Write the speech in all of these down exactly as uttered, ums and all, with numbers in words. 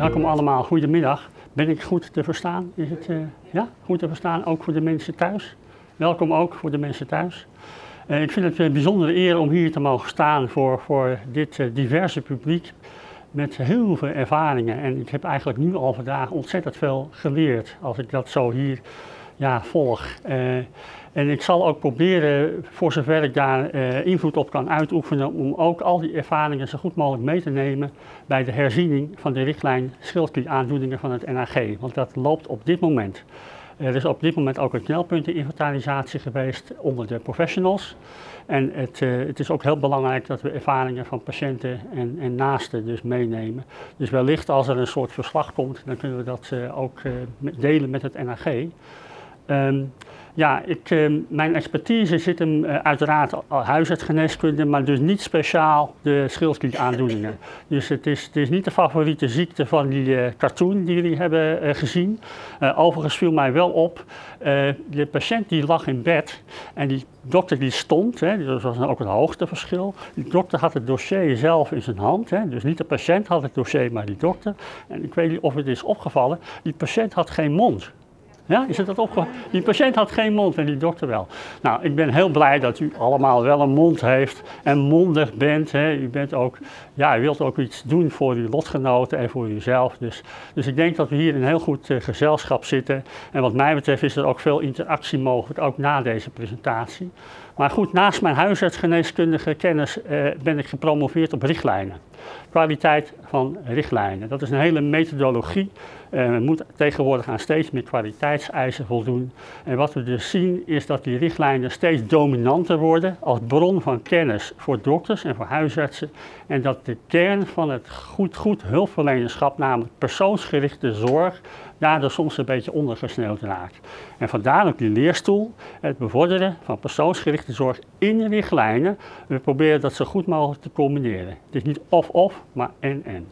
Welkom allemaal, goedemiddag. Ben ik goed te verstaan? Is het uh, ja, goed te verstaan, ook voor de mensen thuis? Welkom ook voor de mensen thuis. Uh, ik vind het een bijzondere eer om hier te mogen staan voor, voor dit uh, diverse publiek met heel veel ervaringen. En ik heb eigenlijk nu al vandaag ontzettend veel geleerd als ik dat zo hier ja, volg. Uh, en ik zal ook proberen, voor zover ik daar uh, invloed op kan uitoefenen, om ook al die ervaringen zo goed mogelijk mee te nemen bij de herziening van de richtlijn schildklieraaandoeningen van het N A G. Want dat loopt op dit moment. Er is op dit moment ook een knelpunteninventarisatie geweest onder de professionals. En het, uh, het is ook heel belangrijk dat we ervaringen van patiënten en, en naasten dus meenemen. Dus wellicht als er een soort verslag komt, dan kunnen we dat uh, ook uh, delen met het N A G. Um, ja, ik, uh, mijn expertise zit hem uh, uiteraard huisartsgeneeskunde, maar dus niet speciaal de schildklieraandoeningen. Dus het is, het is niet de favoriete ziekte van die uh, cartoon die jullie hebben uh, gezien. Uh, overigens viel mij wel op, uh, de patiënt die lag in bed en die dokter die stond, hè, dat was ook een hoogteverschil. Die dokter had het dossier zelf in zijn hand, hè, dus niet de patiënt had het dossier, maar die dokter. En ik weet niet of het is opgevallen, die patiënt had geen mond. Ja, is het dat opgevallen? Die patiënt had geen mond en die dokter wel. Nou, ik ben heel blij dat u allemaal wel een mond heeft en mondig bent. Hè. U bent ook, ja, u wilt ook iets doen voor uw lotgenoten en voor uzelf. Dus, dus ik denk dat we hier in een heel goed uh, gezelschap zitten. En wat mij betreft is er ook veel interactie mogelijk, ook na deze presentatie. Maar goed, naast mijn huisartsgeneeskundige kennis uh, ben ik gepromoveerd op richtlijnen. Kwaliteit van richtlijnen. Dat is een hele methodologie. Uh, we moeten tegenwoordig aan steeds meer kwaliteitseisen voldoen. En wat we dus zien is dat die richtlijnen steeds dominanter worden als bron van kennis voor dokters en voor huisartsen. En dat de kern van het goed, goed hulpverlenerschap, namelijk persoonsgerichte zorg, daardoor soms een beetje ondergesneeuwd raakt. En vandaar ook die leerstoel, het bevorderen van persoonsgerichte zorg in de richtlijnen. We proberen dat zo goed mogelijk te combineren. Het is niet of-of, maar en-en.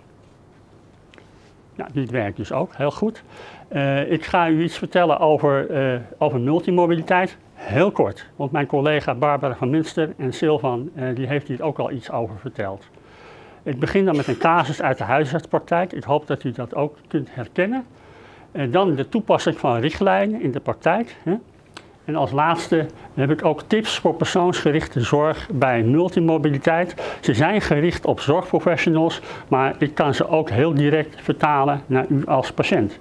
Nou, dit werkt dus ook heel goed. Uh, ik ga u iets vertellen over, uh, over multimobiliteit. Heel kort, want mijn collega Barbara van Minster en Silvan, uh, die heeft hier ook al iets over verteld. Ik begin dan met een casus uit de huisartspraktijk. Ik hoop dat u dat ook kunt herkennen. Uh, dan de toepassing van richtlijnen in de praktijk. Hè. En als laatste heb ik ook tips voor persoonsgerichte zorg bij multimobiliteit. Ze zijn gericht op zorgprofessionals, maar ik kan ze ook heel direct vertalen naar u als patiënt.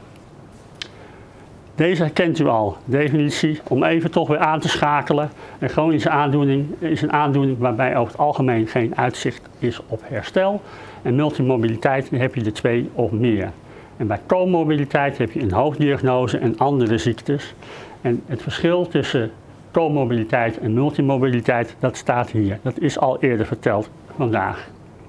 Deze kent u al, definitie, om even toch weer aan te schakelen. Een chronische aandoening is een aandoening waarbij over het algemeen geen uitzicht is op herstel. En multimobiliteit, dan heb je er twee of meer. En bij comorbiditeit heb je een hoofddiagnose en andere ziektes. En het verschil tussen comorbiditeit en multimobiliteit, dat staat hier. Dat is al eerder verteld vandaag.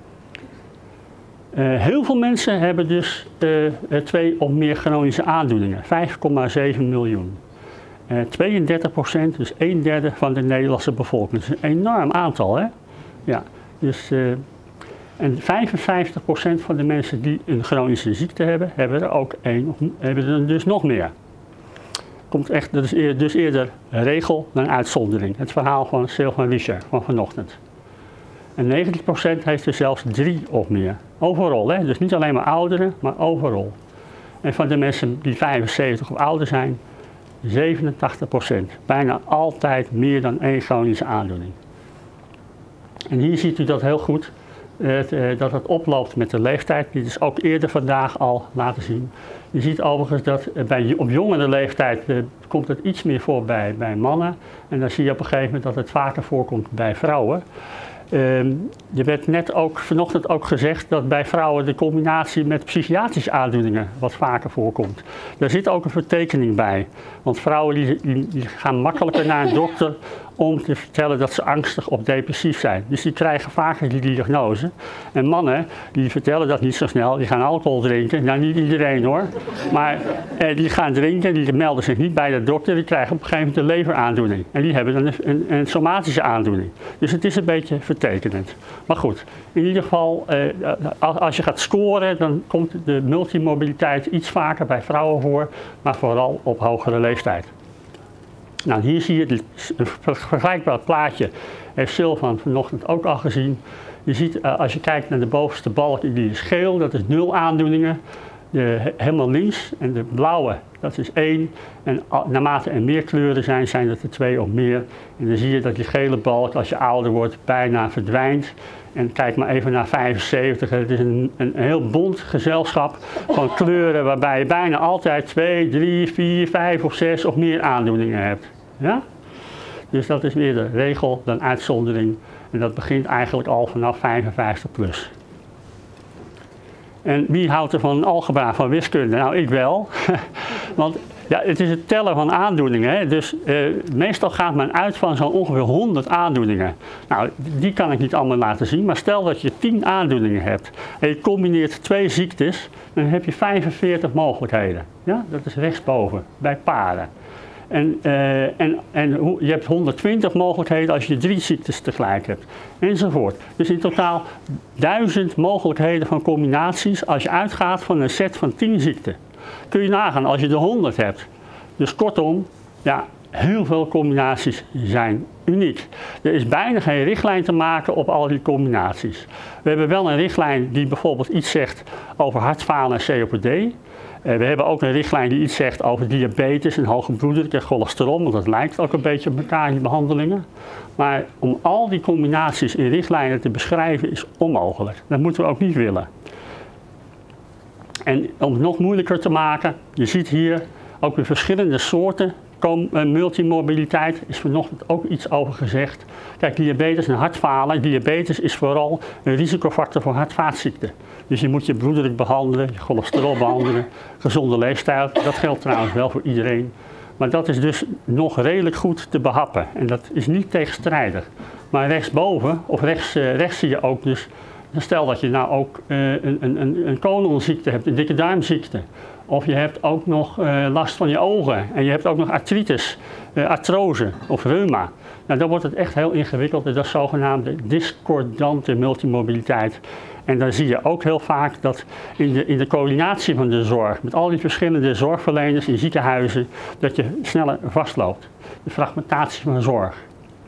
Uh, heel veel mensen hebben dus uh, twee of meer chronische aandoeningen, vijf komma zeven miljoen. Uh, tweeëndertig procent, dus een derde van de Nederlandse bevolking. Dat is een enorm aantal, hè? Ja, dus, uh, en vijfenvijftig procent van de mensen die een chronische ziekte hebben, hebben er ook één, hebben er dus nog meer. Komt echt, dat is eer, dus eerder regel dan uitzondering. Het verhaal van Silvan Richer van vanochtend. En negentig procent heeft er zelfs drie of meer. Overal, hè? Dus niet alleen maar ouderen, maar overal. En van de mensen die vijfenzeventig of ouder zijn, zevenentachtig procent. Bijna altijd meer dan één chronische aandoening. En hier ziet u dat heel goed, uh, dat het oploopt met de leeftijd. Dit is ook eerder vandaag al laten zien. Je ziet overigens dat bij, op jongere leeftijd uh, komt het iets meer voor bij, bij mannen. En dan zie je op een gegeven moment dat het vaker voorkomt bij vrouwen. Uh, er werd net ook vanochtend ook gezegd dat bij vrouwen de combinatie met psychiatrische aandoeningen wat vaker voorkomt. Daar zit ook een vertekening bij. Want vrouwen die, die, die gaan makkelijker naar een dokter om te vertellen dat ze angstig of depressief zijn. Dus die krijgen vaker die diagnose. En mannen die vertellen dat niet zo snel, die gaan alcohol drinken. Nou, niet iedereen hoor. Maar eh, die gaan drinken, die melden zich niet bij de dokter, die krijgen op een gegeven moment een leveraandoening. En die hebben dan een, een, een somatische aandoening. Dus het is een beetje vertekenend. Maar goed, in ieder geval, eh, als je gaat scoren, dan komt de multimobiliteit iets vaker bij vrouwen voor, maar vooral op hogere leeftijd. Nou, hier zie je een vergelijkbaar plaatje, heeft Silvan vanochtend ook al gezien. Je ziet, uh, als je kijkt naar de bovenste balk, die is geel, dat is nul aandoeningen. De, helemaal links, en de blauwe, dat is één. En naarmate er meer kleuren zijn, zijn het er twee of meer. En dan zie je dat die gele balk, als je ouder wordt, bijna verdwijnt. En kijk maar even naar vijfenzeventig. Het is een, een heel bont gezelschap van kleuren waarbij je bijna altijd twee, drie, vier, vijf of zes of meer aandoeningen hebt. Ja? Dus dat is weer de regel dan uitzondering. En dat begint eigenlijk al vanaf vijfenvijftig plus. En wie houdt er van algebra, van wiskunde? Nou, ik wel. Want ja, het is het tellen van aandoeningen. Hè? Dus uh, meestal gaat men uit van zo'n ongeveer honderd aandoeningen. Nou, die kan ik niet allemaal laten zien. Maar stel dat je tien aandoeningen hebt. En je combineert twee ziektes. Dan heb je vijfenveertig mogelijkheden. Ja? Dat is rechtsboven, bij paren. En, uh, en, en je hebt honderdtwintig mogelijkheden als je drie ziektes tegelijk hebt. Enzovoort. Dus in totaal duizend mogelijkheden van combinaties als je uitgaat van een set van tien ziekten. Kun je nagaan als je er honderd hebt. Dus kortom, ja, heel veel combinaties zijn uniek. Er is bijna geen richtlijn te maken op al die combinaties. We hebben wel een richtlijn die bijvoorbeeld iets zegt over hartfalen en C O P D. Uh, we hebben ook een richtlijn die iets zegt over diabetes en hoge bloeddruk en cholesterol, want dat lijkt ook een beetje op elkaar in die behandelingen. Maar om al die combinaties in richtlijnen te beschrijven is onmogelijk. Dat moeten we ook niet willen. En om het nog moeilijker te maken, je ziet hier ook weer verschillende soorten multimorbiditeit, is vanochtend ook iets over gezegd. Kijk, diabetes en hartfalen. Diabetes is vooral een risicofactor voor hart-vaatziekten. Dus je moet je bloeddruk behandelen, je cholesterol behandelen, gezonde leefstijl. Dat geldt trouwens wel voor iedereen. Maar dat is dus nog redelijk goed te behappen. En dat is niet tegenstrijdig. Maar rechtsboven, of rechts, uh, rechts zie je ook dus, stel dat je nou ook uh, een, een, een colonziekte hebt, een dikke darmziekte. Of je hebt ook nog uh, last van je ogen en je hebt ook nog artritis, uh, artrose of reuma. Nou, dan wordt het echt heel ingewikkeld en dat is zogenaamde discordante multimobiliteit. En dan zie je ook heel vaak dat in de, in de coördinatie van de zorg, met al die verschillende zorgverleners in ziekenhuizen, dat je sneller vastloopt. De fragmentatie van zorg.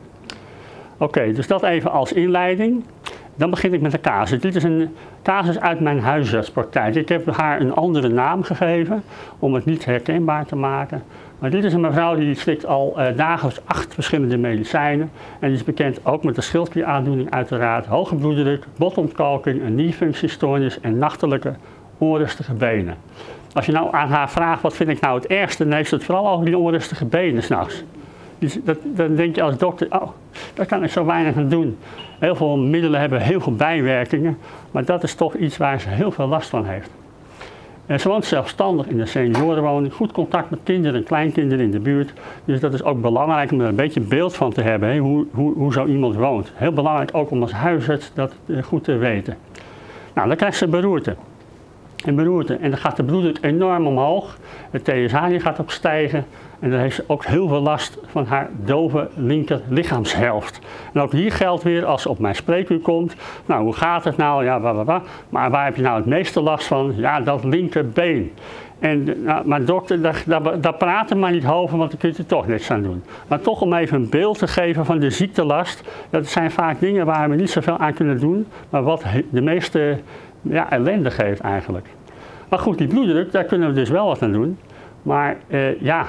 Oké, okay, dus dat even als inleiding. Dan begin ik met de casus. Dit is een casus uit mijn huisartspraktijk. Ik heb haar een andere naam gegeven om het niet herkenbaar te maken. Maar dit is een mevrouw die slikt al uh, dagelijks acht verschillende medicijnen. En die is bekend ook met de schildklieraandoening uiteraard, hoge bloeddruk, botontkalking, een nierfunctiestoornis en nachtelijke onrustige benen. Als je nou aan haar vraagt wat vind ik nou het ergste, dan heeft ze het vooral over die onrustige benen s'nachts. Dus dat, dan denk je als dokter, oh, daar kan ik zo weinig aan doen. Heel veel middelen hebben heel veel bijwerkingen, maar dat is toch iets waar ze heel veel last van heeft. En ze woont zelfstandig in de seniorenwoning, goed contact met kinderen en kleinkinderen in de buurt. Dus dat is ook belangrijk om er een beetje beeld van te hebben, hè, hoe, hoe, hoe zo iemand woont. Heel belangrijk ook om als huisarts dat goed te weten. Nou, dan krijgt ze beroerte. En beroerte. En dan gaat de bloeddruk enorm omhoog. Het T S H gaat ook stijgen. En dan heeft ze ook heel veel last van haar dove linker lichaamshelft. En ook hier geldt weer, als ze op mijn spreekuur komt. Nou, hoe gaat het nou? Ja, bla, bla, bla. Maar waar heb je nou het meeste last van? Ja, dat linkerbeen. En, nou, maar dokter, daar, daar, daar praten maar niet over, want dan kun je er toch niks aan doen. Maar toch om even een beeld te geven van de ziektelast. Dat zijn vaak dingen waar we niet zoveel aan kunnen doen. Maar wat de meeste ja, ellende geeft eigenlijk. Maar goed, die bloeddruk, daar kunnen we dus wel wat aan doen. Maar uh, ja...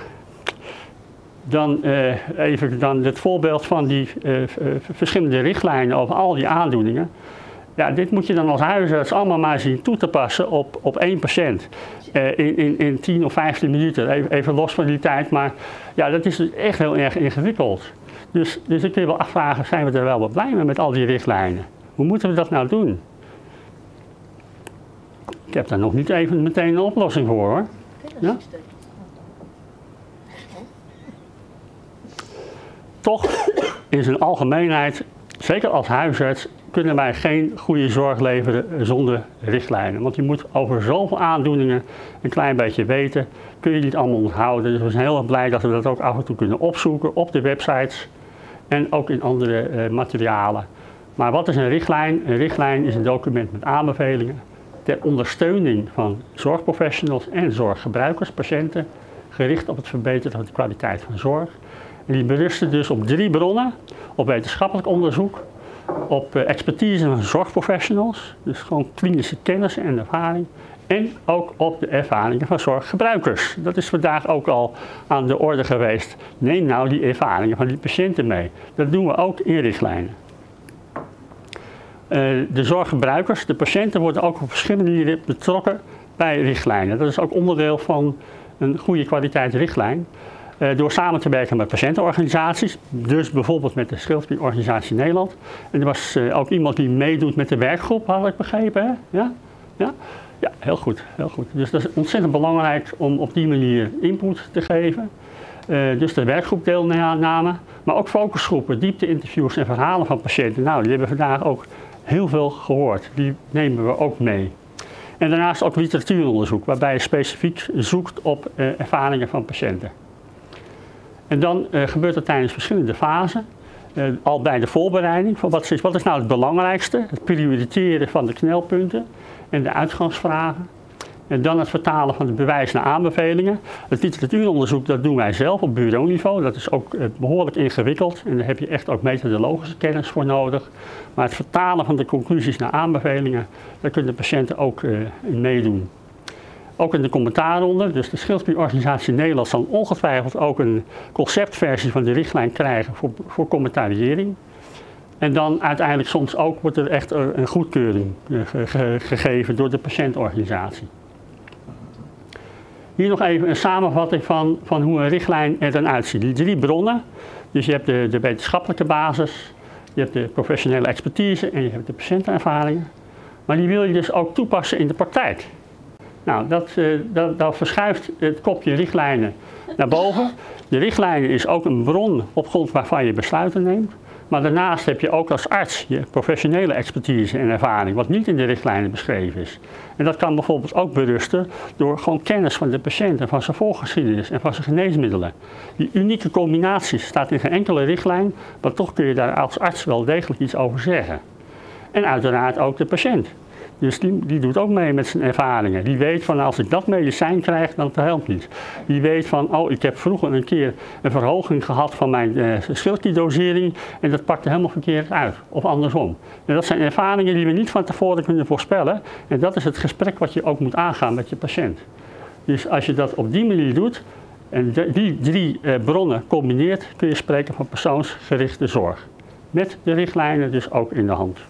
Dan uh, even dan het voorbeeld van die uh, uh, verschillende richtlijnen over al die aandoeningen. Ja, dit moet je dan als huisarts allemaal maar zien toe te passen op, op één patiënt. Uh, in, in, in tien of vijftien minuten, even, even los van die tijd. Maar ja, dat is dus echt heel erg ingewikkeld. Dus, dus ik wil wel afvragen, zijn we er wel wat blij mee met al die richtlijnen? Hoe moeten we dat nou doen? Ik heb daar nog niet even meteen een oplossing voor, hoor. Ja? Toch, in zijn algemeenheid, zeker als huisarts, kunnen wij geen goede zorg leveren zonder richtlijnen. Want je moet over zoveel aandoeningen een klein beetje weten, kun je niet allemaal onthouden. Dus we zijn heel erg blij dat we dat ook af en toe kunnen opzoeken op de websites en ook in andere uh, materialen. Maar wat is een richtlijn? Een richtlijn is een document met aanbevelingen ter ondersteuning van zorgprofessionals en zorggebruikers, patiënten, gericht op het verbeteren van de kwaliteit van zorg. En die berusten dus op drie bronnen, op wetenschappelijk onderzoek, op uh, expertise van zorgprofessionals, dus gewoon klinische kennis en ervaring, en ook op de ervaringen van zorggebruikers. Dat is vandaag ook al aan de orde geweest. Neem nou die ervaringen van die patiënten mee. Dat doen we ook in richtlijnen. Uh, de zorggebruikers, de patiënten, worden ook op verschillende manieren betrokken bij richtlijnen. Dat is ook onderdeel van een goede kwaliteit richtlijn. Uh, door samen te werken met patiëntenorganisaties, dus bijvoorbeeld met de Schildklierorganisatie Nederland. En er was uh, ook iemand die meedoet met de werkgroep, had ik begrepen. Hè? Ja? Ja? Ja, heel goed, heel goed. Dus dat is ontzettend belangrijk om op die manier input te geven. Uh, dus de werkgroepdeelname, maar ook focusgroepen, diepte-interviews en verhalen van patiënten. Nou, die hebben we vandaag ook heel veel gehoord. Die nemen we ook mee. En daarnaast ook literatuuronderzoek, waarbij je specifiek zoekt op uh, ervaringen van patiënten. En dan uh, gebeurt er tijdens verschillende fasen, uh, al bij de voorbereiding, van wat is, wat is nou het belangrijkste, het prioriteren van de knelpunten en de uitgangsvragen. En dan het vertalen van de bewijs naar aanbevelingen. Het literatuuronderzoek, dat doen wij zelf op bureauniveau. Dat is ook uh, behoorlijk ingewikkeld en daar heb je echt ook methodologische kennis voor nodig. Maar het vertalen van de conclusies naar aanbevelingen, daar kunnen de patiënten ook uh, in meedoen. Ook in de commentaarronde, dus de Schildklierorganisatie Nederland zal ongetwijfeld ook een conceptversie van de richtlijn krijgen voor, voor commentariëring. En dan uiteindelijk soms ook wordt er echt een goedkeuring ge, ge, gegeven door de patiëntorganisatie. Hier nog even een samenvatting van, van hoe een richtlijn er dan uitziet. Die drie bronnen, dus je hebt de, de wetenschappelijke basis, je hebt de professionele expertise en je hebt de patiëntenervaringen. Maar die wil je dus ook toepassen in de praktijk. Nou, dat, uh, dat, dat verschuift het kopje richtlijnen naar boven. De richtlijnen is ook een bron op grond waarvan je besluiten neemt. Maar daarnaast heb je ook als arts je professionele expertise en ervaring, wat niet in de richtlijnen beschreven is. En dat kan bijvoorbeeld ook berusten door gewoon kennis van de patiënt en van zijn voorgeschiedenis en van zijn geneesmiddelen. Die unieke combinatie staat in geen enkele richtlijn, maar toch kun je daar als arts wel degelijk iets over zeggen. En uiteraard ook de patiënt. Dus die, die doet ook mee met zijn ervaringen. Die weet van als ik dat medicijn krijg, dan helpt niet. Die weet van, oh, ik heb vroeger een keer een verhoging gehad van mijn uh, schildklierdosering en dat pakte helemaal verkeerd uit. Of andersom. En dat zijn ervaringen die we niet van tevoren kunnen voorspellen. En dat is het gesprek wat je ook moet aangaan met je patiënt. Dus als je dat op die manier doet en de, die drie uh, bronnen combineert, kun je spreken van persoonsgerichte zorg. Met de richtlijnen dus ook in de hand.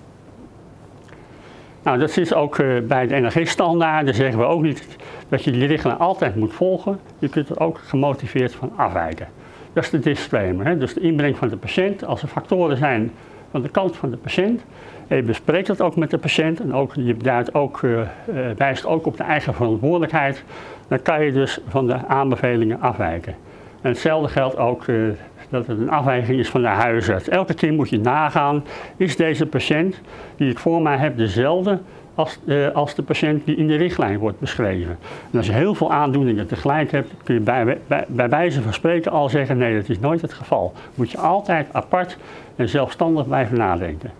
Nou, dat is ook uh, bij de N R G-standaarden zeggen we ook niet dat je die richtlijn altijd moet volgen. Je kunt er ook gemotiveerd van afwijken. Dat is de disclaimer, hè? Dus de inbreng van de patiënt. Als er factoren zijn van de kant van de patiënt, en je bespreekt dat ook met de patiënt en ook, je duidt ook, uh, uh, wijst ook op de eigen verantwoordelijkheid, dan kan je dus van de aanbevelingen afwijken. En hetzelfde geldt ook uh, dat het een afwijking is van de huisarts. Elke keer moet je nagaan, is deze patiënt die ik voor mij heb dezelfde als, uh, als de patiënt die in de richtlijn wordt beschreven. En als je heel veel aandoeningen tegelijk hebt, kun je bij, bij, bij wijze van spreken al zeggen, nee, dat is nooit het geval. Moet je altijd apart en zelfstandig blijven nadenken.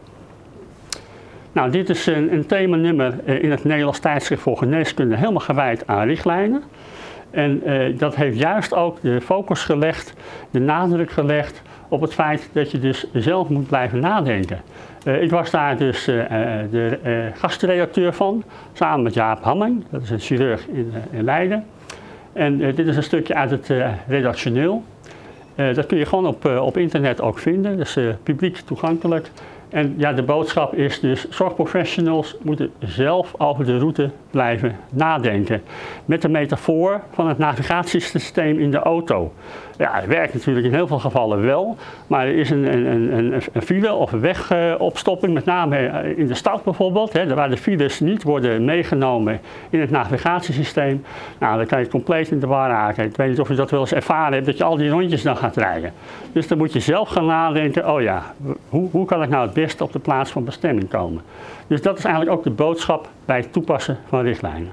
Nou, dit is een, een themanummer uh, in het Nederlands Tijdschrift voor Geneeskunde, helemaal gewijd aan richtlijnen. En uh, dat heeft juist ook de focus gelegd, de nadruk gelegd op het feit dat je dus zelf moet blijven nadenken. Uh, ik was daar dus uh, de uh, gastredacteur van, samen met Jaap Hamming, dat is een chirurg in, uh, in Leiden. En uh, dit is een stukje uit het uh, redactioneel. Uh, dat kun je gewoon op, uh, op internet ook vinden, dat is uh, publiek toegankelijk. En ja, de boodschap is dus, zorgprofessionals moeten zelf over de route blijven nadenken. Met de metafoor van het navigatiesysteem in de auto. Ja, het werkt natuurlijk in heel veel gevallen wel, maar er is een, een, een, een file of een wegopstopping, met name in de stad bijvoorbeeld, hè, waar de files niet worden meegenomen in het navigatiesysteem. Nou, dan kan je compleet in de war raken. Ik weet niet of je dat wel eens ervaren hebt, dat je al die rondjes dan gaat rijden. Dus dan moet je zelf gaan nadenken, oh ja, hoe, hoe kan ik nou het beste op de plaats van bestemming komen? Dus dat is eigenlijk ook de boodschap bij het toepassen van richtlijnen.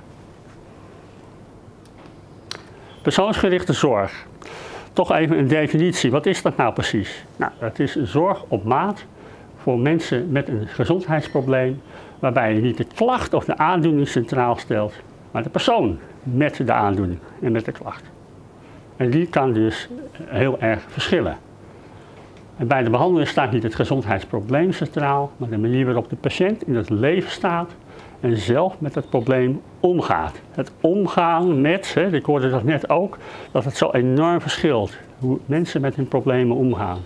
Persoonsgerichte zorg. Toch even een definitie. Wat is dat nou precies? Nou, dat is zorg op maat voor mensen met een gezondheidsprobleem, waarbij je niet de klacht of de aandoening centraal stelt, maar de persoon met de aandoening en met de klacht. En die kan dus heel erg verschillen. En bij de behandeling staat niet het gezondheidsprobleem centraal, maar de manier waarop de patiënt in het leven staat en zelf met het probleem omgaat. Het omgaan met, hè, ik hoorde dat net ook, dat het zo enorm verschilt hoe mensen met hun problemen omgaan.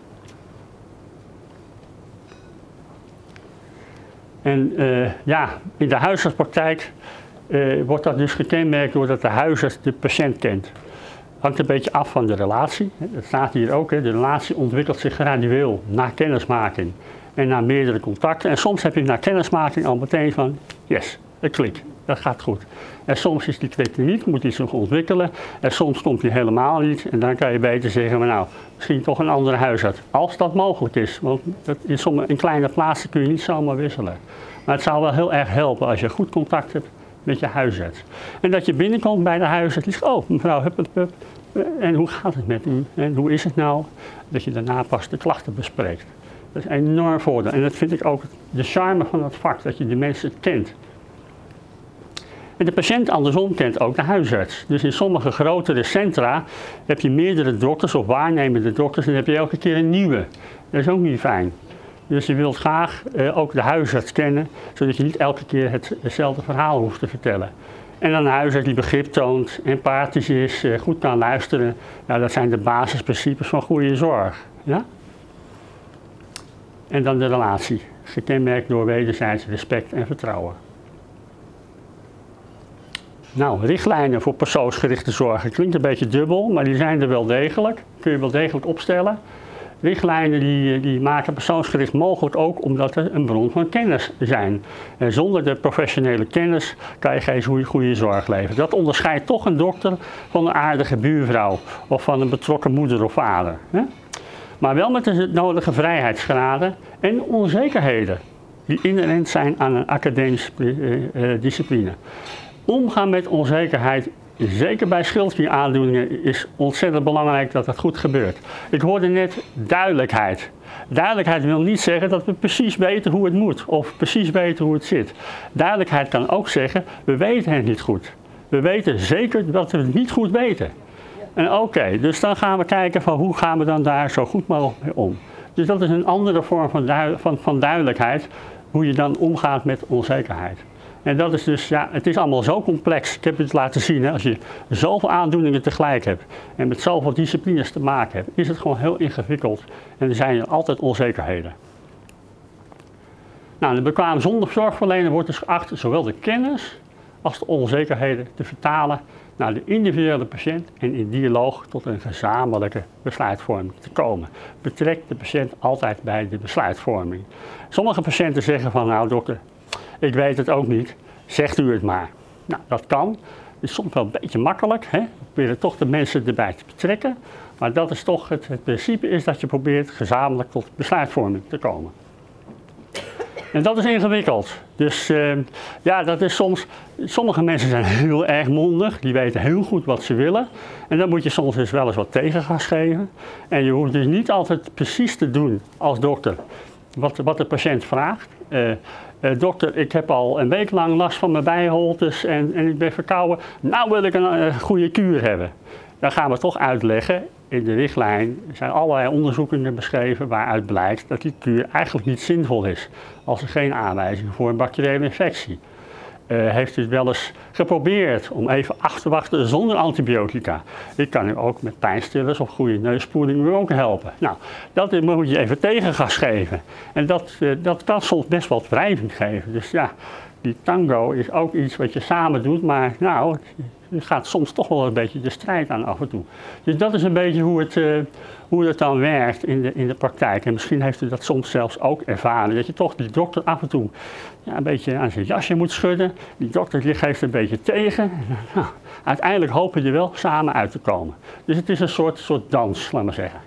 En uh, ja, in de huisartspraktijk uh, wordt dat dus gekenmerkt doordat de huisarts de patiënt kent. Hangt een beetje af van de relatie. Dat staat hier ook. Hè. De relatie ontwikkelt zich gradueel na kennismaking en na meerdere contacten. En soms heb je na kennismaking al meteen van, yes, het klikt. Dat gaat goed. En soms is die klik er niet, moet iets nog ontwikkelen. En soms komt die helemaal niet. En dan kan je beter zeggen, maar nou, misschien toch een andere huisarts. Als dat mogelijk is. Want dat in, sommige, in kleine plaatsen kun je niet zomaar wisselen. Maar het zou wel heel erg helpen als je goed contact hebt met je huisarts. En dat je binnenkomt bij de huisarts en zegt, oh mevrouw, hup, hup, hup. En hoe gaat het met u? En hoe is het nou? Dat je daarna pas de klachten bespreekt. Dat is een enorm voordeel. En dat vind ik ook de charme van het vak, dat je de mensen kent. En de patiënt andersom kent ook de huisarts. Dus in sommige grotere centra heb je meerdere dokters of waarnemende dokters en dan heb je elke keer een nieuwe. Dat is ook niet fijn. Dus je wilt graag uh, ook de huisarts kennen, zodat je niet elke keer het, hetzelfde verhaal hoeft te vertellen. En dan een huisarts die begrip toont, empathisch is, uh, goed kan luisteren. Nou, dat zijn de basisprincipes van goede zorg. Ja? En dan de relatie, gekenmerkt door wederzijds respect en vertrouwen. Nou, richtlijnen voor persoonsgerichte zorg. Het klinkt een beetje dubbel, maar die zijn er wel degelijk. Kun je wel degelijk opstellen. Richtlijnen die, die maken persoonsgericht mogelijk ook omdat er een bron van kennis zijn. En zonder de professionele kennis kan je geen goede, goede zorg leveren. Dat onderscheidt toch een dokter van een aardige buurvrouw of van een betrokken moeder of vader. Hè? Maar wel met de nodige vrijheidsgraden en onzekerheden die inherent zijn aan een academische uh, uh, discipline. Omgaan met onzekerheid, zeker bij schildklieraandoeningen, is ontzettend belangrijk dat dat goed gebeurt. Ik hoorde net duidelijkheid. Duidelijkheid wil niet zeggen dat we precies weten hoe het moet of precies weten hoe het zit. Duidelijkheid kan ook zeggen, we weten het niet goed. We weten zeker dat we het niet goed weten. En oké, okay, dus dan gaan we kijken van hoe gaan we dan daar zo goed mogelijk mee om. Dus dat is een andere vorm van, du van, van duidelijkheid, hoe je dan omgaat met onzekerheid. En dat is dus, ja, het is allemaal zo complex. Ik heb het laten zien, hè, als je zoveel aandoeningen tegelijk hebt en met zoveel disciplines te maken hebt, is het gewoon heel ingewikkeld en er zijn altijd onzekerheden. Nou, de bekwame zorgverlener wordt dus geacht zowel de kennis als de onzekerheden te vertalen naar de individuele patiënt en in dialoog tot een gezamenlijke besluitvorming te komen. Betrek de patiënt altijd bij de besluitvorming. Sommige patiënten zeggen van, nou dokter, ik weet het ook niet, zegt u het maar. Nou, dat kan. Het is soms wel een beetje makkelijk. Hè? We proberen toch de mensen erbij te betrekken. Maar dat is toch het, het principe is dat je probeert gezamenlijk tot besluitvorming te komen. En dat is ingewikkeld. Dus uh, ja, dat is soms, sommige mensen zijn heel erg mondig. Die weten heel goed wat ze willen. En dan moet je soms dus wel eens wat tegengas geven. En je hoeft dus niet altijd precies te doen als dokter wat, wat de patiënt vraagt. Uh, Uh, dokter, ik heb al een week lang last van mijn bijholtes en, en ik ben verkouden. Nou wil ik een uh, goede kuur hebben. Dan gaan we toch uitleggen. In de richtlijn zijn allerlei onderzoeken beschreven waaruit blijkt dat die kuur eigenlijk niet zinvol is. Als er geen aanwijzing voor een bacteriële infectie. Uh, heeft u het wel eens geprobeerd om even af te wachten zonder antibiotica? Ik kan u ook met pijnstillers of goede neuspoeding u ook helpen. Nou, dat moet je even tegengas geven. En dat, uh, dat kan soms best wel wrijving geven. Dus ja, die tango is ook iets wat je samen doet, maar nou, je gaat soms toch wel een beetje de strijd aan af en toe. Dus dat is een beetje hoe het, uh, hoe het dan werkt in de, in de praktijk. En misschien heeft u dat soms zelfs ook ervaren, dat je toch die dokter af en toe ja, een beetje aan zijn jasje moet schudden. Die dokter die geeft een beetje tegen. Nou, uiteindelijk hopen je wel samen uit te komen. Dus het is een soort, soort dans, laat maar zeggen.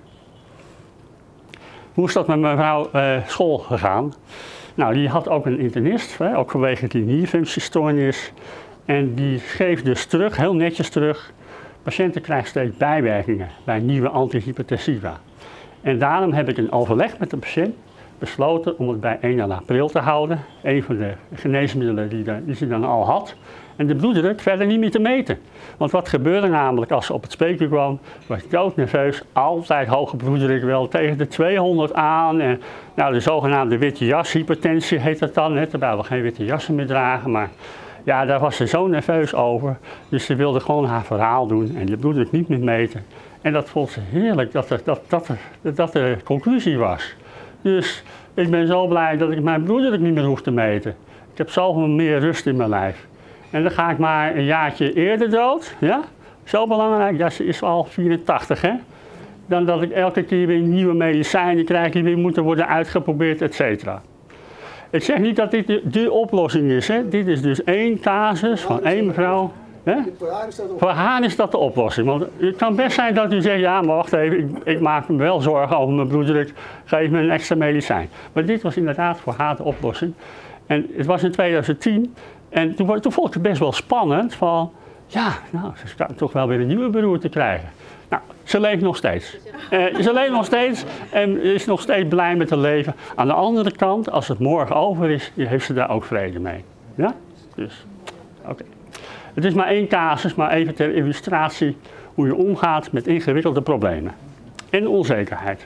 Hoe is dat met mevrouw uh, School gegaan? Nou, die had ook een internist, hè, ook vanwege die nierfunctiestoornis. En die schreef dus terug, heel netjes terug, patiënten krijgen steeds bijwerkingen bij nieuwe antihypertensiva. En daarom heb ik in overleg met de patiënt besloten om het bij één april te houden. Een van de geneesmiddelen die, de, die ze dan al had. En de bloeddruk verder niet meer te meten. Want wat gebeurde namelijk als ze op het spreekuur kwam, was ik doodnerveus, altijd hoge bloeddruk, wel tegen de tweehonderd aan. En, nou, de zogenaamde witte jas, hypertensie heet dat dan, hè, terwijl we geen witte jassen meer dragen. Maar ja, daar was ze zo nerveus over. Dus ze wilde gewoon haar verhaal doen en de bloeddruk niet meer meten. En dat vond ze heerlijk, dat er, dat, dat, er, dat de conclusie was. Dus ik ben zo blij dat ik mijn bloeddruk niet meer hoef te meten. Ik heb zoveel meer rust in mijn lijf. En dan ga ik maar een jaartje eerder dood, ja? Zo belangrijk, ja, ze is al vierentachtig, hè? Dan dat ik elke keer weer nieuwe medicijnen krijg die weer moeten worden uitgeprobeerd, et cetera. Ik zeg niet dat dit de, de oplossing is, hè? Dit is dus één casus van één mevrouw. Hè? Voor haar is dat de Voor haar is dat de oplossing. Want het kan best zijn dat u zegt, ja, maar wacht even, ik, ik maak me wel zorgen over mijn bloeddruk, geef me een extra medicijn. Maar dit was inderdaad voor haar de oplossing. En het was in tweeduizend tien en toen, toen vond ik het best wel spannend van, ja, nou, ze staat toch wel weer een nieuwe beroerte krijgen. Nou, ze leeft nog steeds. Uh, ze leeft nog steeds en is nog steeds blij met haar leven. Aan de andere kant, als het morgen over is, heeft ze daar ook vrede mee. Ja? Dus, oké. Okay. Het is maar één casus, maar even ter illustratie hoe je omgaat met ingewikkelde problemen. En onzekerheid.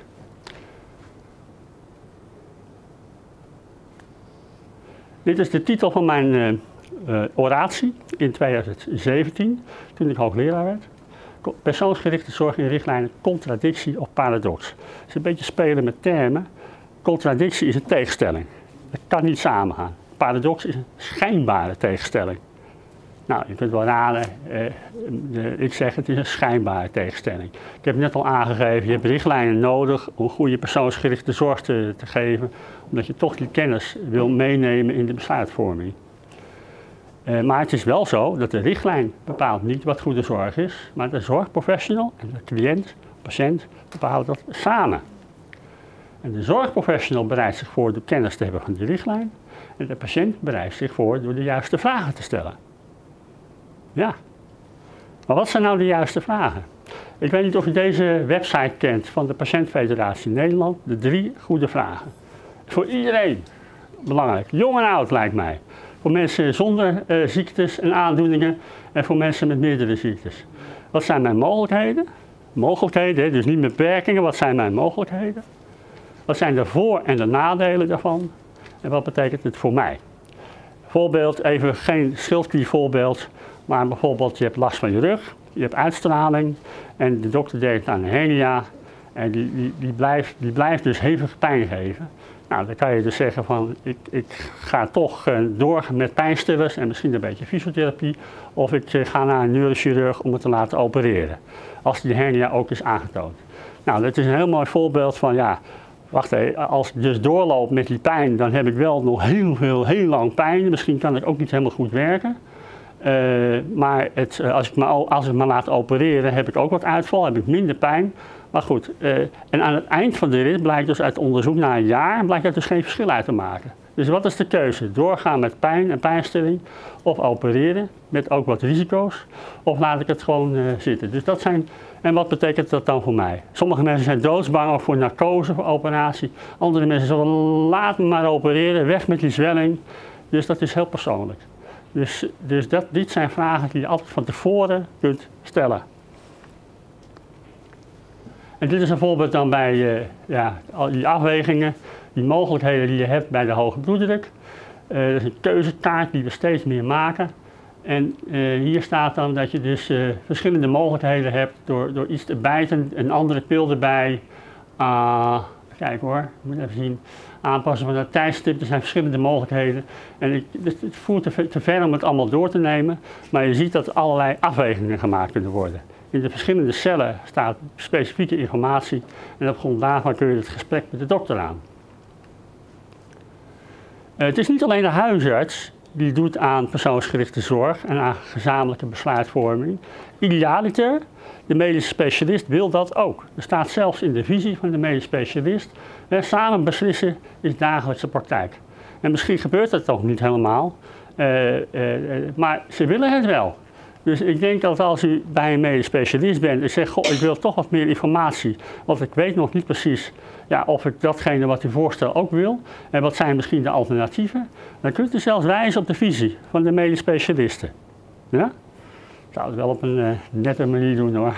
Dit is de titel van mijn uh, uh, oratie in tweeduizend zeventien, toen ik hoogleraar werd. Persoonsgerichte zorg in richtlijnen, contradictie of paradox. Het is een beetje spelen met termen. Contradictie is een tegenstelling. Dat kan niet samengaan. Paradox is een schijnbare tegenstelling. Nou, je kunt wel raden, eh, de, ik zeg het is een schijnbare tegenstelling. Ik heb net al aangegeven, je hebt richtlijnen nodig om goede persoonsgerichte zorg te, te geven, omdat je toch die kennis wil meenemen in de besluitvorming. Uh, maar het is wel zo dat de richtlijn bepaalt niet wat goede zorg is, maar de zorgprofessional en de cliënt, patiënt, bepalen dat samen. En de zorgprofessional bereidt zich voor door kennis te hebben van de richtlijn en de patiënt bereidt zich voor door de juiste vragen te stellen. Ja, maar wat zijn nou de juiste vragen? Ik weet niet of je deze website kent van de Patiëntenfederatie Nederland, de drie goede vragen. Voor iedereen belangrijk, jong en oud lijkt mij. Voor mensen zonder uh, ziektes en aandoeningen en voor mensen met meerdere ziektes. Wat zijn mijn mogelijkheden? Mogelijkheden, dus niet beperkingen, wat zijn mijn mogelijkheden? Wat zijn de voor- en de nadelen daarvan? En wat betekent het voor mij? Voorbeeld, even geen schildkliervoorbeeld, maar bijvoorbeeld je hebt last van je rug, je hebt uitstraling en de dokter denkt aan een hernia en die, die, die, blijft, die blijft dus hevig pijn geven. Nou, dan kan je dus zeggen van, ik, ik ga toch uh, door met pijnstillers en misschien een beetje fysiotherapie. Of ik uh, ga naar een neurochirurg om het te laten opereren. Als die hernia ook is aangetoond. Nou, dat is een heel mooi voorbeeld van, ja, wacht even, als ik dus doorloop met die pijn, dan heb ik wel nog heel veel, heel lang pijn. Misschien kan ik ook niet helemaal goed werken. Uh, maar het, uh, als, ik me, als ik me laat opereren, heb ik ook wat uitval, heb ik minder pijn. Maar goed, uh, en aan het eind van de rit blijkt dus uit onderzoek na een jaar, blijkt er dus geen verschil uit te maken. Dus wat is de keuze? Doorgaan met pijn en pijnstilling of opereren met ook wat risico's of laat ik het gewoon uh, zitten. Dus dat zijn, en wat betekent dat dan voor mij? Sommige mensen zijn doodsbang ook voor narcose, voor operatie. Andere mensen zeggen, laat me maar opereren, weg met die zwelling. Dus dat is heel persoonlijk. Dus, dus dat, dit zijn vragen die je altijd van tevoren kunt stellen. En dit is een voorbeeld dan bij uh, ja, al die afwegingen, die mogelijkheden die je hebt bij de hoge bloeddruk. Uh, dat is een keuzekaart die we steeds meer maken. En uh, hier staat dan dat je dus uh, verschillende mogelijkheden hebt door, door iets te bijten, een andere pil erbij. Uh, kijk hoor, ik moet even zien. Aanpassen van het tijdstip, er zijn verschillende mogelijkheden. En ik, het voert te, te ver om het allemaal door te nemen, maar je ziet dat er allerlei afwegingen gemaakt kunnen worden. In de verschillende cellen staat specifieke informatie en op grond daarvan kun je het gesprek met de dokter aan. Uh, het is niet alleen de huisarts die doet aan persoonsgerichte zorg en aan gezamenlijke besluitvorming. Idealiter, de medische specialist wil dat ook. Er staat zelfs in de visie van de medische specialist, hè, samen beslissen is dagelijkse praktijk. En misschien gebeurt dat toch niet helemaal, uh, uh, uh, maar ze willen het wel. Dus ik denk dat als u bij een medisch specialist bent en zegt, goh, ik wil toch wat meer informatie, want ik weet nog niet precies ja, of ik datgene wat u voorstelt ook wil, en wat zijn misschien de alternatieven, dan kunt u zelfs wijzen op de visie van de medisch specialisten. Ja? Ik zou het wel op een uh, nette manier doen hoor.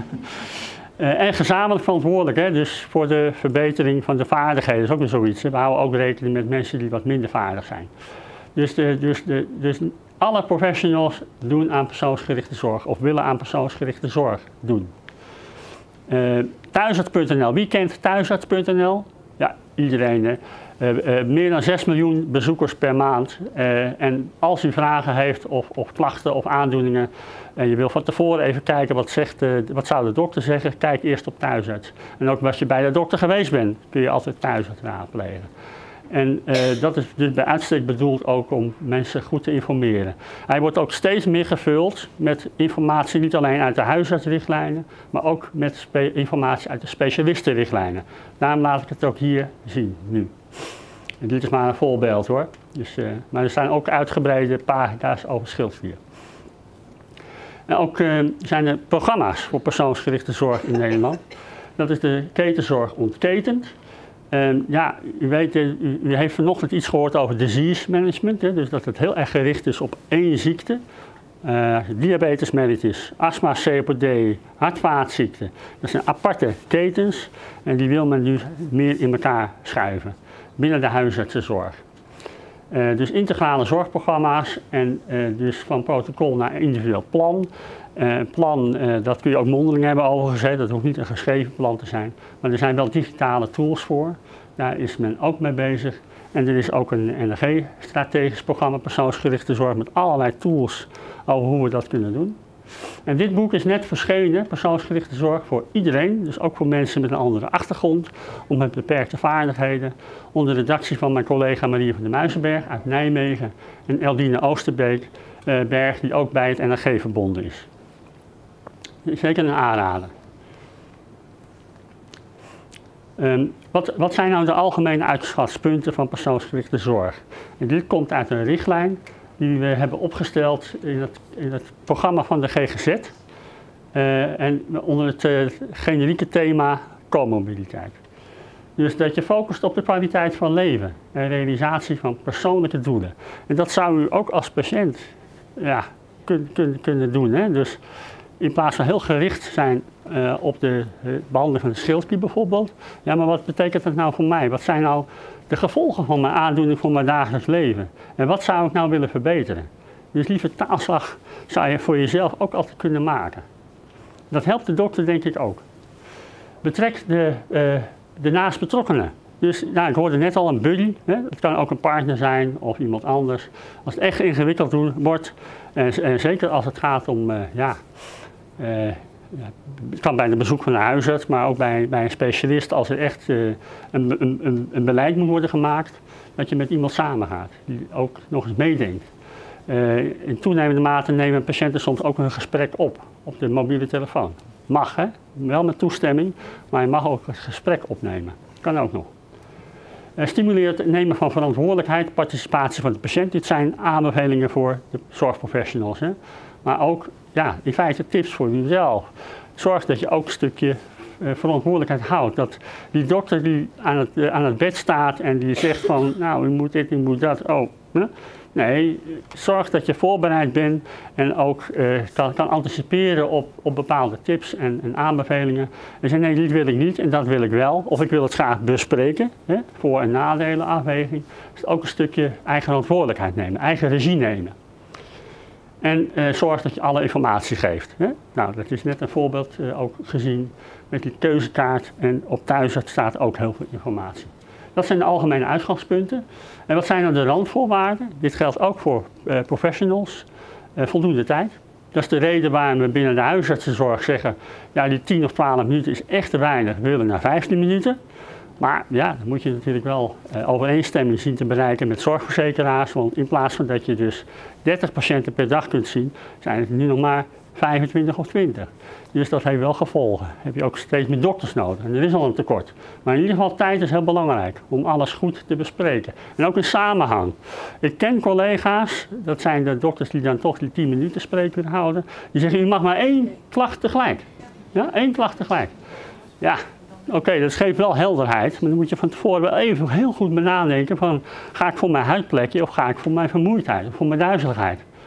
uh, en gezamenlijk verantwoordelijk, hè? Dus voor de verbetering van de vaardigheden is ook nog zoiets. Hè? We houden ook rekening met mensen die wat minder vaardig zijn. Dus, de, dus, de, dus alle professionals doen aan persoonsgerichte zorg of willen aan persoonsgerichte zorg doen. Uh, thuisarts punt n l, wie kent thuisarts punt n l? Ja, iedereen. Hè? Uh, uh, meer dan zes miljoen bezoekers per maand. Uh, en als u vragen heeft of, of klachten of aandoeningen en je wil van tevoren even kijken wat, zegt, uh, wat zou de dokter zeggen, kijk eerst op thuisarts. En ook als je bij de dokter geweest bent, kun je altijd thuisarts raadplegen. En uh, dat is dus bij uitstek bedoeld ook om mensen goed te informeren. Hij wordt ook steeds meer gevuld met informatie, niet alleen uit de huisartsrichtlijnen, maar ook met informatie uit de specialistenrichtlijnen. Daarom laat ik het ook hier zien nu. En dit is maar een voorbeeld hoor. Dus, uh, maar er staan ook uitgebreide pagina's over schildklier. En ook uh, zijn er programma's voor persoonsgerichte zorg in Nederland. Dat is de ketenzorg ontketend. Um, ja, u weet, u, u heeft vanochtend iets gehoord over disease management, hè, dus dat het heel erg gericht is op één ziekte. Uh, diabetes mellitus, astma, C O P D, hart-vaatziekten. Dat zijn aparte ketens en die wil men nu meer in elkaar schuiven binnen de huisartsenzorg. Uh, dus integrale zorgprogramma's en uh, dus van protocol naar individueel plan. Uh, plan, uh, dat kun je ook mondeling hebben overigens, dat hoeft niet een geschreven plan te zijn. Maar er zijn wel digitale tools voor, daar is men ook mee bezig. En er is ook een N R G-strategisch programma persoonsgerichte zorg met allerlei tools over hoe we dat kunnen doen. En dit boek is net verschenen, persoonsgerichte zorg voor iedereen, dus ook voor mensen met een andere achtergrond, of met beperkte vaardigheden, onder de redactie van mijn collega Marie van der Muizenberg uit Nijmegen en Eldine Oosterbeek, uh, Berg, die ook bij het N R G verbonden is. Zeker een aanrader. Um, wat, wat zijn nou de algemene uitgangspunten van persoonsgerichte zorg? En dit komt uit een richtlijn die we hebben opgesteld in het, in het programma van de G G Z. Uh, en onder het uh, generieke thema comorbiditeit. Dus dat je focust op de kwaliteit van leven en realisatie van persoonlijke doelen. En dat zou u ook als patiënt ja, kun, kun, kunnen doen. Hè? Dus in plaats van heel gericht zijn uh, op de uh, behandeling van de schildklier bijvoorbeeld. Ja, maar wat betekent dat nou voor mij? Wat zijn nou de gevolgen van mijn aandoening voor mijn dagelijks leven? En wat zou ik nou willen verbeteren? Dus lieve taalslag zou je voor jezelf ook altijd kunnen maken. Dat helpt de dokter denk ik ook. Betrek de, uh, de naastbetrokkenen. Dus nou, ik hoorde net al een buddy, hè? Het kan ook een partner zijn of iemand anders. Als het echt ingewikkeld wordt, en, en zeker als het gaat om, uh, ja, uh, ja, het kan bij een bezoek van een huisarts, maar ook bij, bij een specialist, als er echt uh, een, een, een beleid moet worden gemaakt, dat je met iemand samengaat, die ook nog eens meedenkt. Uh, in toenemende mate nemen patiënten soms ook een gesprek op, op de mobiele telefoon. Mag hè, wel met toestemming, maar je mag ook het gesprek opnemen. Kan ook nog. Uh, stimuleert het nemen van verantwoordelijkheid, participatie van de patiënt. Dit zijn aanbevelingen voor de zorgprofessionals. Hè. Maar ook, ja, in feite tips voor uzelf. Zorg dat je ook een stukje uh, verantwoordelijkheid houdt. Dat die dokter die aan het, uh, aan het bed staat en die zegt van, nou, u moet dit, u moet dat, oh. Hè. Nee, zorg dat je voorbereid bent en ook uh, kan, kan anticiperen op, op bepaalde tips en, en aanbevelingen. En zeg nee, dit wil ik niet en dat wil ik wel. Of ik wil het graag bespreken, hè, voor- en nadelenafweging. Dus ook een stukje eigen verantwoordelijkheid nemen, eigen regie nemen. En uh, zorg dat je alle informatie geeft. Hè. Nou, dat is net een voorbeeld uh, ook gezien met die keuzekaart en op thuisarts staat ook heel veel informatie. Dat zijn de algemene uitgangspunten. En wat zijn dan de randvoorwaarden? Dit geldt ook voor uh, professionals. Uh, voldoende tijd. Dat is de reden waarom we binnen de huisartsenzorg zeggen, ja, die tien of twaalf minuten is echt te weinig, we willen naar vijftien minuten. Maar ja, dan moet je natuurlijk wel uh, overeenstemming zien te bereiken met zorgverzekeraars. Want in plaats van dat je dus dertig patiënten per dag kunt zien, zijn het nu nog maar vijfentwintig of twintig. Dus dat heeft wel gevolgen. Heb je ook steeds meer dokters nodig. En er is al een tekort. Maar in ieder geval tijd is heel belangrijk om alles goed te bespreken. En ook in samenhang. Ik ken collega's, dat zijn de dokters die dan toch die tien minuten spreekuur houden. Die zeggen, u mag maar één klacht tegelijk. Ja, één klacht tegelijk. Ja, oké, okay, dat geeft wel helderheid. Maar dan moet je van tevoren wel even heel goed benadenken van, ga ik voor mijn huidplekje of ga ik voor mijn vermoeidheid of voor mijn duizeligheid.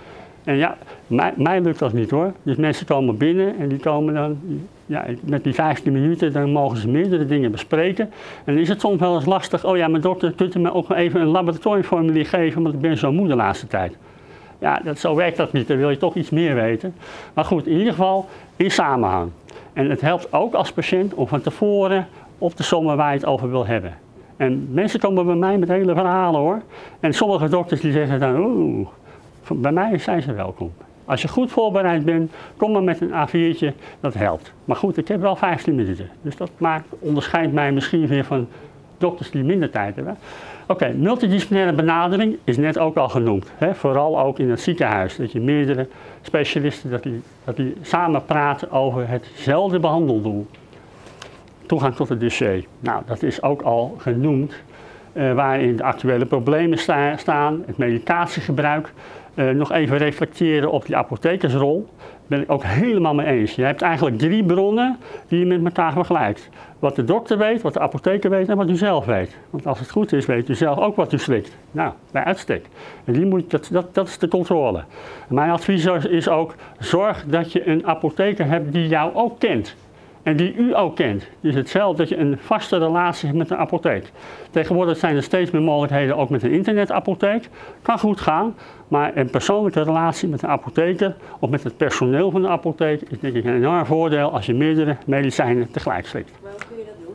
En ja, mij, mij lukt dat niet hoor. Dus mensen komen binnen en die komen dan, ja, met die vijftien minuten, dan mogen ze meerdere dingen bespreken. En dan is het soms wel eens lastig, oh ja, mijn dokter, kunt u me ook even een laboratoriumformulier geven, want ik ben zo moe de laatste tijd. Ja, dat, zo werkt dat niet, dan wil je toch iets meer weten. Maar goed, in ieder geval in samenhang. En het helpt ook als patiënt om van tevoren op te sommen waar je het over wil hebben. En mensen komen bij mij met hele verhalen hoor. En sommige dokters die zeggen dan, oeh, bij mij zijn ze welkom. Als je goed voorbereid bent, kom maar met een A viertje, dat helpt. Maar goed, ik heb wel vijftien minuten. Dus dat maakt, onderscheidt mij misschien weer van dokters die minder tijd hebben. Oké, okay, multidisciplinaire benadering is net ook al genoemd. Hè? Vooral ook in het ziekenhuis. Dat je meerdere specialisten, dat die, dat die samen praten over hetzelfde behandeldoel. Toegang tot het dossier. Nou, dat is ook al genoemd. Uh, waarin de actuele problemen sta, staan, het medicatiegebruik. Uh, nog even reflecteren op die apothekersrol. Daar ben ik ook helemaal mee eens. Je hebt eigenlijk drie bronnen die je met elkaar vergelijkt. Wat de dokter weet, wat de apotheker weet en wat u zelf weet. Want als het goed is, weet u zelf ook wat u slikt. Nou, bij uitstek. En die moet, dat, dat, dat is de controle. En mijn advies is ook, zorg dat je een apotheker hebt die jou ook kent. En die u ook kent. Het is hetzelfde dat je een vaste relatie hebt met een apotheek. Tegenwoordig zijn er steeds meer mogelijkheden, ook met een internetapotheek. Kan goed gaan, maar een persoonlijke relatie met een apotheker of met het personeel van de apotheek is denk ik een enorm voordeel als je meerdere medicijnen tegelijk slikt. Maar hoe kun je dat doen?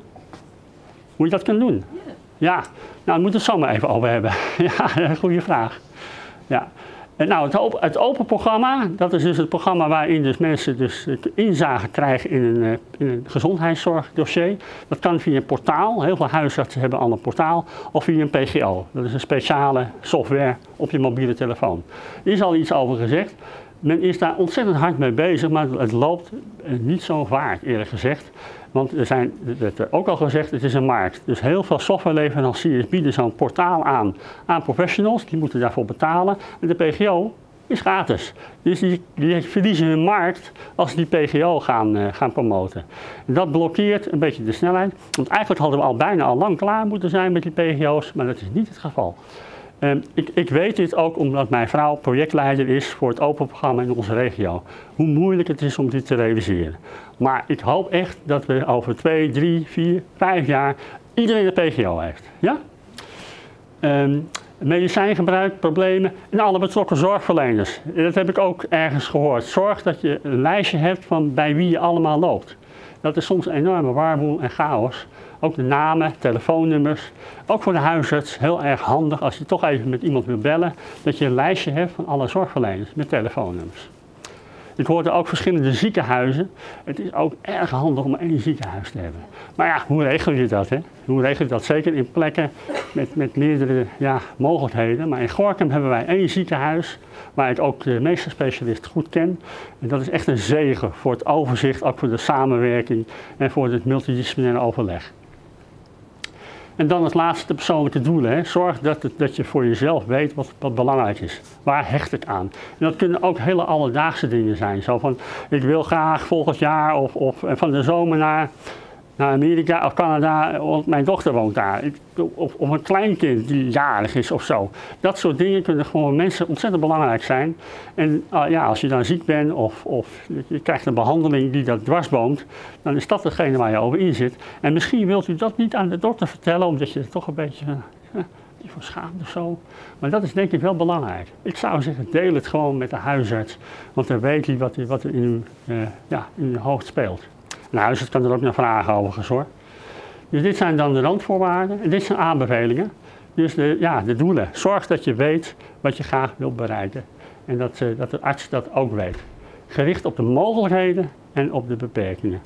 Hoe je dat kan doen? Ja. Ja, nou daar moeten we het zo maar even over hebben. Ja, een goede vraag. Ja. Nou, het open, het open programma, dat is dus het programma waarin dus mensen dus inzage krijgen in een, in een gezondheidszorgdossier. Dat kan via een portaal, heel veel huisartsen hebben al een portaal, of via een P G O. Dat is een speciale software op je mobiele telefoon. Er is al iets over gezegd. Men is daar ontzettend hard mee bezig, maar het loopt niet zo vaart eerlijk gezegd. Want er zijn, het er ook al gezegd, het is een markt. Dus heel veel softwareleveranciers bieden zo'n portaal aan aan professionals. Die moeten daarvoor betalen. En de P G O is gratis. Dus die, die verliezen hun markt als die P G O gaan, uh, gaan promoten. En dat blokkeert een beetje de snelheid. Want eigenlijk hadden we al bijna al lang klaar moeten zijn met die P G O's. Maar dat is niet het geval. Um, ik, ik weet dit ook omdat mijn vrouw projectleider is voor het open programma in onze regio. Hoe moeilijk het is om dit te realiseren. Maar ik hoop echt dat we over twee, drie, vier, vijf jaar iedereen een P G O heeft. Ja? Um, medicijngebruik, problemen en alle betrokken zorgverleners. Dat heb ik ook ergens gehoord. Zorg dat je een lijstje hebt van bij wie je allemaal loopt. Dat is soms een enorme warboel en chaos. Ook de namen, telefoonnummers. Ook voor de huisarts heel erg handig als je toch even met iemand wil bellen. Dat je een lijstje hebt van alle zorgverleners met telefoonnummers. Ik hoorde ook verschillende ziekenhuizen. Het is ook erg handig om één ziekenhuis te hebben. Maar ja, hoe regel je dat? Hè? Hoe regel je dat? Zeker in plekken met, met meerdere ja, mogelijkheden. Maar in Gorinchem hebben wij één ziekenhuis waar ik ook de meesterspecialist goed ken. En dat is echt een zegen voor het overzicht, ook voor de samenwerking en voor het multidisciplinaire overleg. En dan het laatste, de persoonlijke doelen. Hè. Zorg dat, het, dat je voor jezelf weet wat, wat belangrijk is. Waar hecht ik aan? En dat kunnen ook hele alledaagse dingen zijn. Zo van, ik wil graag volgend jaar of, of van de zomer naar, naar Amerika of Canada, want mijn dochter woont daar. Ik, of, of een kleinkind die jarig is of zo. Dat soort dingen kunnen gewoon mensen ontzettend belangrijk zijn. En uh, ja, als je dan ziek bent of, of je krijgt een behandeling die dat dwarsboomt, dan is dat degene waar je over in zit. En misschien wilt u dat niet aan de dokter vertellen, omdat je er toch een beetje uh, van schaamt of zo. Maar dat is denk ik wel belangrijk. Ik zou zeggen, deel het gewoon met de huisarts, want dan weet hij wat, wat er in uw, uh, ja, in uw hoofd speelt. De huisarts kan er ook naar vragen overigens hoor. Dus dit zijn dan de randvoorwaarden en dit zijn aanbevelingen. Dus de, ja, de doelen. Zorg dat je weet wat je graag wilt bereiken. En dat, uh, dat de arts dat ook weet. Gericht op de mogelijkheden en op de beperkingen.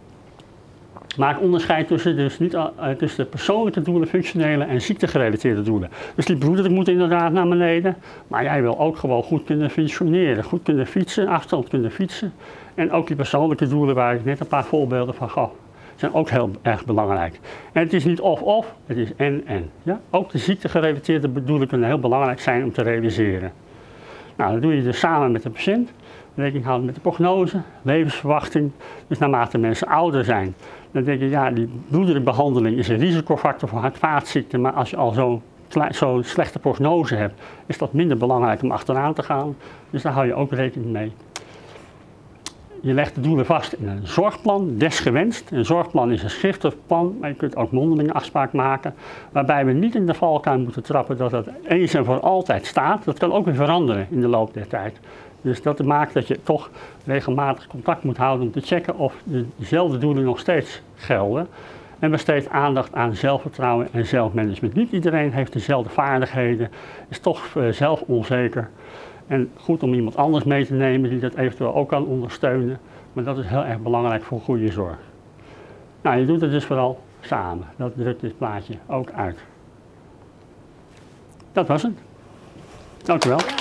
Maak onderscheid tussen, dus niet, uh, tussen de persoonlijke doelen, functionele en ziektegerelateerde doelen. Dus die bloeddruk moet inderdaad naar beneden. Maar jij wil ook gewoon goed kunnen functioneren. Goed kunnen fietsen, afstand kunnen fietsen. En ook die persoonlijke doelen waar ik net een paar voorbeelden van gaf. Zijn ook heel erg belangrijk. En het is niet of-of, het is en-en. Ja? Ook de ziektegerelateerde doelen kunnen heel belangrijk zijn om te realiseren. Nou, dat doe je dus samen met de patiënt. Rekening houden met de prognose, levensverwachting. Dus naarmate mensen ouder zijn, dan denk je, ja, die bloeddrukbehandeling is een risicofactor voor hart- en vaatziekten. Maar als je al zo'n zo'n slechte prognose hebt, is dat minder belangrijk om achteraan te gaan. Dus daar hou je ook rekening mee. Je legt de doelen vast in een zorgplan, desgewenst. Een zorgplan is een schriftelijk plan, maar je kunt ook mondelinge afspraak maken. Waarbij we niet in de valkuil moeten trappen dat dat eens en voor altijd staat. Dat kan ook weer veranderen in de loop der tijd. Dus dat maakt dat je toch regelmatig contact moet houden om te checken of dezelfde doelen nog steeds gelden. En besteed aandacht aan zelfvertrouwen en zelfmanagement. Niet iedereen heeft dezelfde vaardigheden, is toch uh, zelf onzeker. En goed om iemand anders mee te nemen die dat eventueel ook kan ondersteunen. Maar dat is heel erg belangrijk voor goede zorg. Nou, je doet het dus vooral samen. Dat drukt dit plaatje ook uit. Dat was het. Dank u wel.